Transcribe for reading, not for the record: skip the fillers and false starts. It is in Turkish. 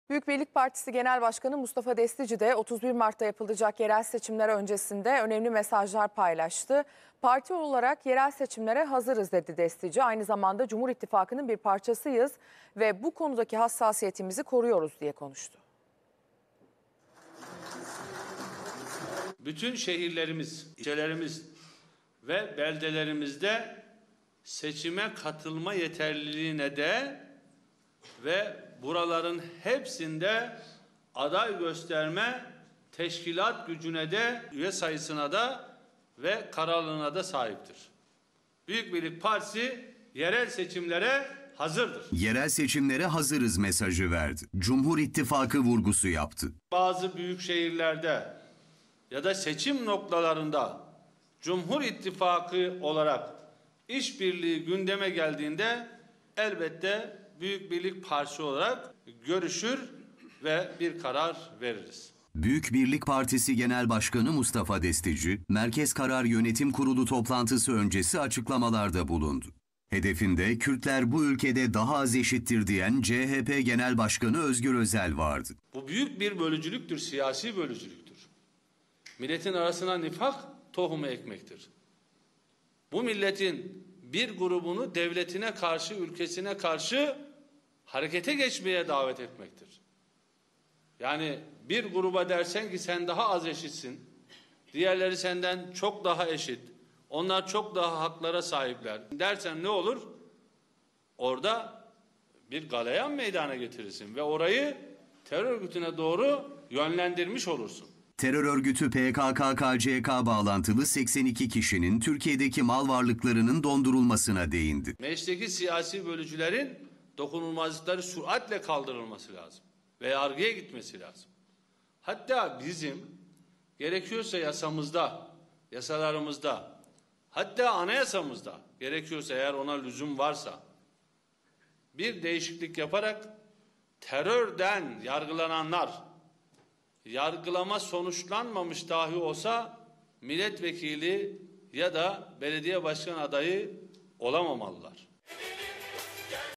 Büyük Birlik Partisi Genel Başkanı Mustafa Destici de 31 Mart'ta yapılacak yerel seçimler öncesinde önemli mesajlar paylaştı. Parti olarak yerel seçimlere hazırız dedi Destici. Aynı zamanda Cumhur İttifakı'nın bir parçasıyız ve bu konudaki hassasiyetimizi koruyoruz diye konuştu. Bütün şehirlerimiz, ilçelerimiz ve beldelerimizde seçime katılma yeterliliğine de ve buraların hepsinde aday gösterme teşkilat gücüne de, üye sayısına da ve kararlılığına da sahiptir. Büyük Birlik Partisi yerel seçimlere hazırdır. Yerel seçimlere hazırız mesajı verdi. Cumhur İttifakı vurgusu yaptı. Bazı büyük şehirlerde ya da seçim noktalarında Cumhur İttifakı olarak işbirliği gündeme geldiğinde elbette Büyük Birlik Partisi olarak görüşür ve bir karar veririz. Büyük Birlik Partisi Genel Başkanı Mustafa Destici, Merkez Karar Yönetim Kurulu toplantısı öncesi açıklamalarda bulundu. Hedefinde Kürtler bu ülkede daha az eşittir diyen CHP Genel Başkanı Özgür Özel vardı. Bu büyük bir bölücülüktür, siyasi bölücülüktür. Milletin arasına nifak tohumu ekmektir. Bu milletin bir grubunu devletine karşı, ülkesine karşı harekete geçmeye davet etmektir. Yani bir gruba dersen ki sen daha az eşitsin, diğerleri senden çok daha eşit, onlar çok daha haklara sahipler dersen ne olur? Orada bir galeyan meydana getirirsin ve orayı terör örgütüne doğru yönlendirmiş olursun. Terör örgütü PKK-KCK bağlantılı 82 kişinin Türkiye'deki mal varlıklarının dondurulmasına değindi. Meclisteki siyasi bölücülerin dokunulmazlıkları süratle kaldırılması lazım ve yargıya gitmesi lazım. Hatta bizim gerekiyorsa yasamızda, yasalarımızda, hatta anayasamızda gerekiyorsa eğer ona lüzum varsa bir değişiklik yaparak terörden yargılananlar yargılama sonuçlanmamış dahi olsa milletvekili ya da belediye başkan adayı olamamalılar.